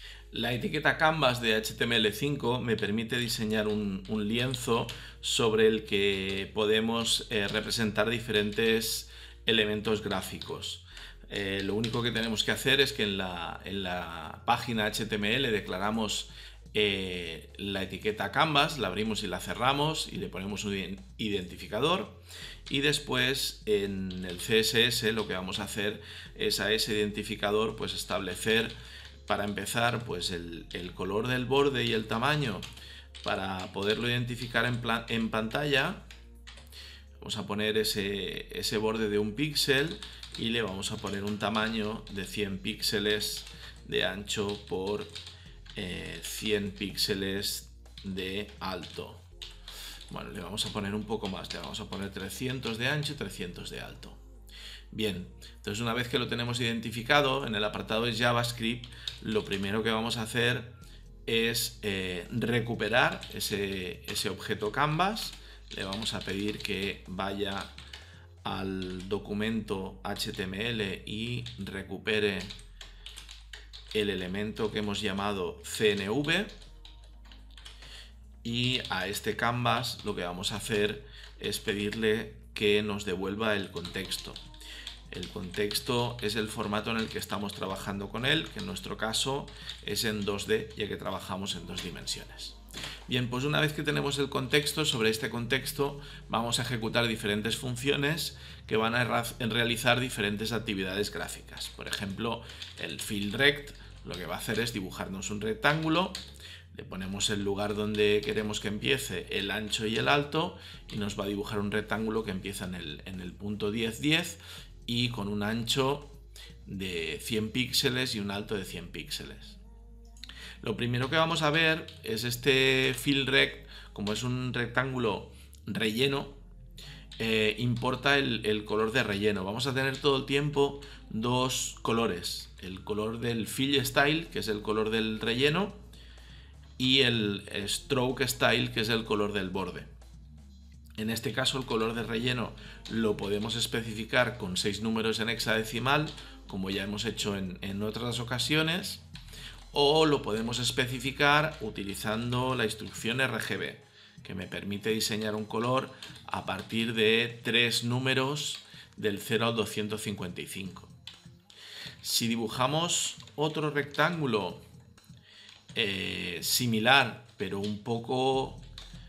La etiqueta Canvas de HTML5 me permite diseñar un lienzo sobre el que podemos representar diferentes elementos gráficos. Lo único que tenemos que hacer es que en la página HTML declaramos la etiqueta Canvas, la abrimos y la cerramos y le ponemos un identificador, y después en el CSS lo que vamos a hacer es a ese identificador pues establecer, para empezar, pues el color del borde y el tamaño para poderlo identificar en pantalla. Vamos a poner ese borde de 1 píxel y le vamos a poner un tamaño de 100 píxeles de ancho por 100 píxeles de alto. Bueno, le vamos a poner un poco más, le vamos a poner 300 de ancho y 300 de alto. Bien, entonces una vez que lo tenemos identificado en el apartado de JavaScript, lo primero que vamos a hacer es recuperar ese objeto Canvas. Le vamos a pedir que vaya al documento HTML y recupere el elemento que hemos llamado CNV, y a este Canvas lo que vamos a hacer es pedirle que nos devuelva el contexto. El contexto es el formato en el que estamos trabajando con él, que en nuestro caso es en 2D, ya que trabajamos en 2 dimensiones. Bien, pues una vez que tenemos el contexto, sobre este contexto vamos a ejecutar diferentes funciones que van a realizar diferentes actividades gráficas. Por ejemplo, el fieldRect lo que va a hacer es dibujarnos un rectángulo, le ponemos el lugar donde queremos que empiece, el ancho y el alto, y nos va a dibujar un rectángulo que empieza en el punto 10, 10 y con un ancho de 100 píxeles y un alto de 100 píxeles. Lo primero que vamos a ver es este fieldRect. Como es un rectángulo relleno, importa el color de relleno. Vamos a tener todo el tiempo dos colores: el color del fill style, que es el color del relleno, y el stroke style, que es el color del borde. En este caso, el color de relleno lo podemos especificar con 6 números en hexadecimal, como ya hemos hecho en otras ocasiones, o lo podemos especificar utilizando la instrucción RGB, que me permite diseñar un color a partir de 3 números del 0 al 255. Si dibujamos otro rectángulo similar, pero un poco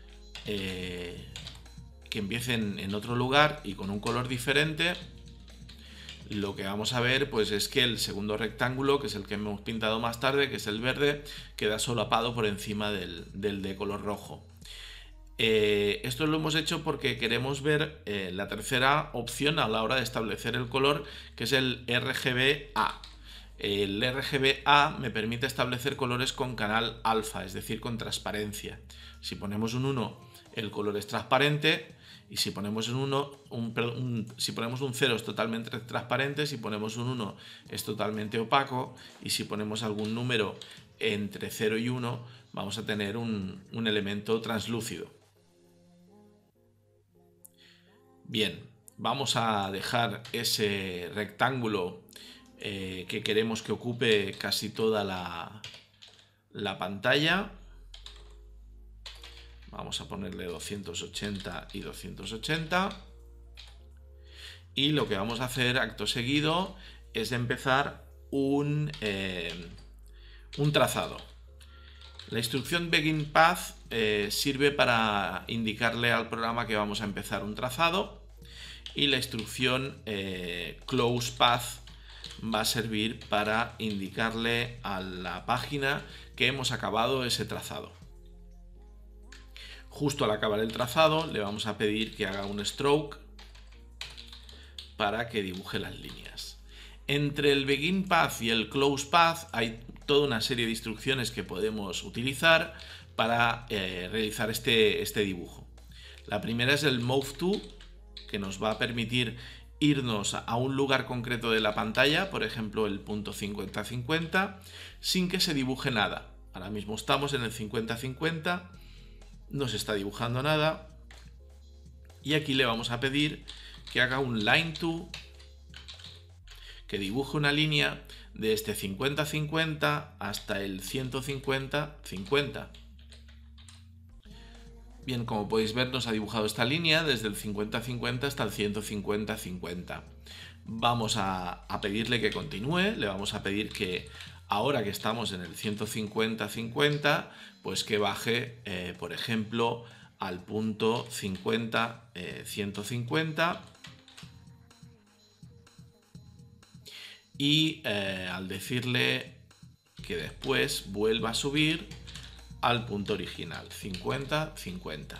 que empiece en otro lugar y con un color diferente, lo que vamos a ver pues es que el segundo rectángulo, que es el que hemos pintado más tarde, que es el verde, queda solapado por encima del de color rojo. Esto lo hemos hecho porque queremos ver la tercera opción a la hora de establecer el color, que es el RGBA. El RGBA me permite establecer colores con canal alfa, es decir, con transparencia. Si ponemos un 1, el color es transparente, y si ponemos si ponemos un 0 es totalmente transparente, si ponemos un 1 es totalmente opaco, y si ponemos algún número entre 0 y 1 vamos a tener un elemento translúcido. Bien, vamos a dejar ese rectángulo que queremos que ocupe casi toda la pantalla. Vamos a ponerle 280 y 280. Y lo que vamos a hacer acto seguido es empezar un trazado. La instrucción Begin Path sirve para indicarle al programa que vamos a empezar un trazado, y la instrucción Close Path va a servir para indicarle a la página que hemos acabado ese trazado. Justo al acabar el trazado le vamos a pedir que haga un stroke para que dibuje las líneas. Entre el Begin Path y el Close Path hay toda una serie de instrucciones que podemos utilizar para realizar este dibujo. La primera es el Move To, que nos va a permitir irnos a un lugar concreto de la pantalla, por ejemplo el punto 50-50, sin que se dibuje nada. Ahora mismo estamos en el 50-50, no se está dibujando nada, y aquí le vamos a pedir que haga un Line To, que dibuje una línea de este 50-50 hasta el 150-50. Bien, como podéis ver, nos ha dibujado esta línea desde el 50-50 hasta el 150-50. Vamos a pedirle que continúe, le vamos a pedir que ahora que estamos en el 150-50, pues que baje, por ejemplo, al punto 50-150 y al decirle que después vuelva a subir al punto original, 50-50.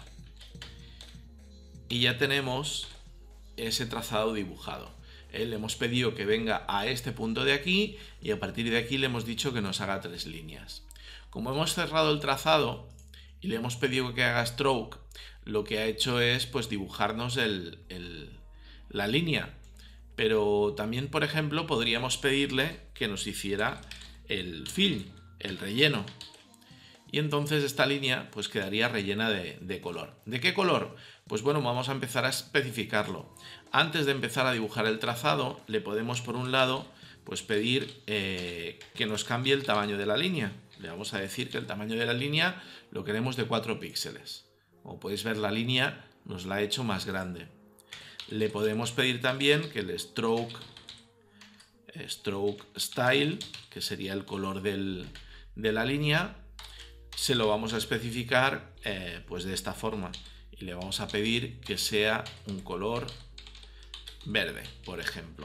Y ya tenemos ese trazado dibujado. Le hemos pedido que venga a este punto de aquí y a partir de aquí le hemos dicho que nos haga 3 líneas. Como hemos cerrado el trazado y le hemos pedido que haga stroke, lo que ha hecho es pues dibujarnos la línea. Pero también, por ejemplo, podríamos pedirle que nos hiciera el fill, el relleno. Y entonces esta línea pues quedaría rellena de color. ¿De qué color? Pues bueno, vamos a empezar a especificarlo. Antes de empezar a dibujar el trazado, le podemos por un lado pues pedir que nos cambie el tamaño de la línea. Le vamos a decir que el tamaño de la línea lo queremos de 4 píxeles. Como podéis ver, la línea nos la ha hecho más grande. Le podemos pedir también que el stroke style, que sería el color de la línea, se lo vamos a especificar pues de esta forma y le vamos a pedir que sea un color verde, por ejemplo.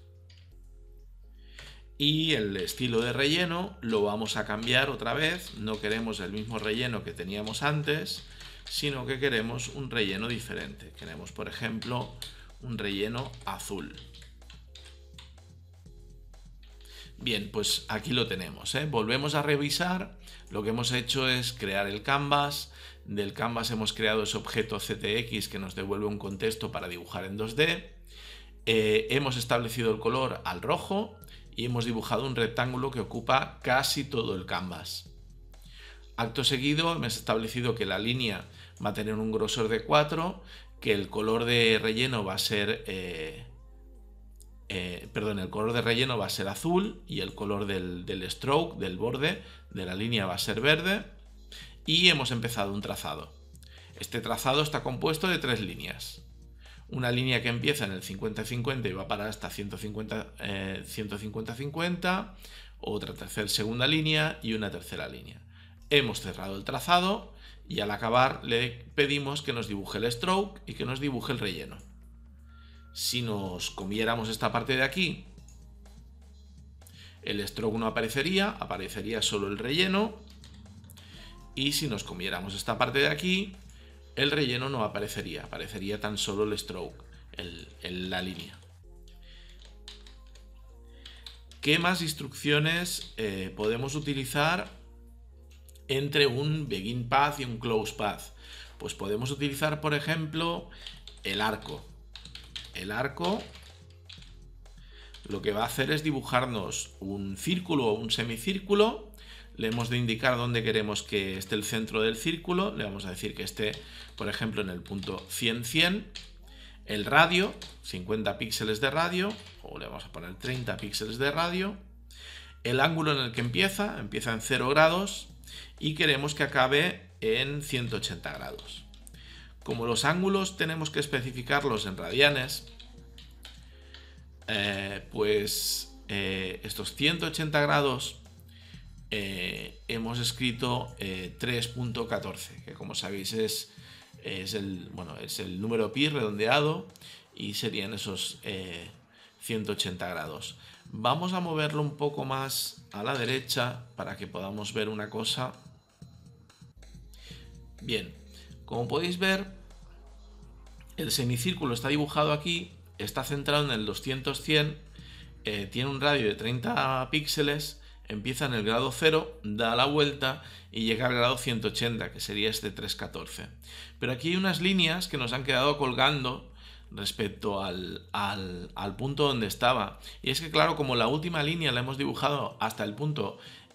Y el estilo de relleno lo vamos a cambiar otra vez. No queremos el mismo relleno que teníamos antes, sino que queremos un relleno diferente. Queremos, por ejemplo, un relleno azul. Bien, pues aquí lo tenemos, ¿eh? Volvemos a revisar. Lo que hemos hecho es crear el canvas. Del canvas hemos creado ese objeto CTX que nos devuelve un contexto para dibujar en 2D. Hemos establecido el color al rojo y hemos dibujado un rectángulo que ocupa casi todo el canvas. Acto seguido hemos establecido que la línea va a tener un grosor de 4, que el color de relleno va a ser el color de relleno va a ser azul y el color del stroke, del borde de la línea, va a ser verde. Y hemos empezado un trazado. Este trazado está compuesto de 3 líneas. Una línea que empieza en el 50-50 y va a parar hasta 150-50, otra segunda línea y una tercera línea. Hemos cerrado el trazado y al acabar le pedimos que nos dibuje el stroke y que nos dibuje el relleno. Si nos comiéramos esta parte de aquí, el stroke no aparecería, aparecería solo el relleno. Y si nos comiéramos esta parte de aquí, el relleno no aparecería, aparecería tan solo el stroke, la línea. ¿Qué más instrucciones podemos utilizar entre un begin path y un close path? Pues podemos utilizar, por ejemplo, el arco. El arco lo que va a hacer es dibujarnos un círculo o un semicírculo. Le hemos de indicar dónde queremos que esté el centro del círculo. Le vamos a decir que esté, por ejemplo, en el punto 100-100. El radio, 50 píxeles de radio, o le vamos a poner 30 píxeles de radio. El ángulo en el que empieza en 0 grados y queremos que acabe en 180 grados. Como los ángulos tenemos que especificarlos en radianes, estos 180 grados hemos escrito 3.14, que como sabéis es el número pi redondeado y serían esos 180 grados. Vamos a moverlo un poco más a la derecha para que podamos ver una cosa. Bien, como podéis ver, el semicírculo está dibujado aquí, está centrado en el 200-100, tiene un radio de 30 píxeles, empieza en el grado 0, da la vuelta y llega al grado 180, que sería este 3.14. Pero aquí hay unas líneas que nos han quedado colgando respecto al punto donde estaba. Y es que claro, como la última línea la hemos dibujado hasta el punto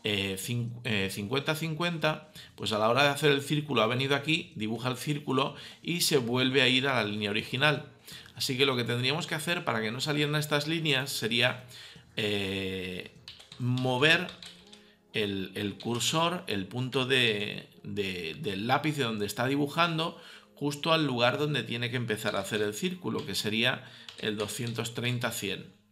50-50, pues a la hora de hacer el círculo ha venido aquí, dibuja el círculo y se vuelve a ir a la línea original. Así que lo que tendríamos que hacer para que no salieran estas líneas sería mover el cursor, el punto del lápiz de donde está dibujando, justo al lugar donde tiene que empezar a hacer el círculo, que sería el 230-100.